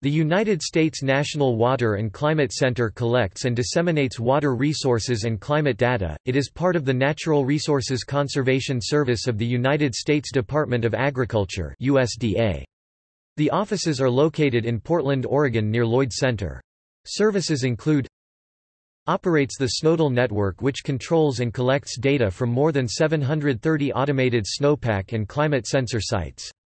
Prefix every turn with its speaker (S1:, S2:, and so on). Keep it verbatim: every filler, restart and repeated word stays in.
S1: The United States National Water and Climate Center collects and disseminates water resources and climate data. It is part of the Natural Resources Conservation Service of the United States Department of Agriculture (U S D A). The offices are located in Portland, Oregon near Lloyd Center. Services include: operates the Snowdal network, which controls and collects data from more than seven hundred thirty automated snowpack and climate sensor sites.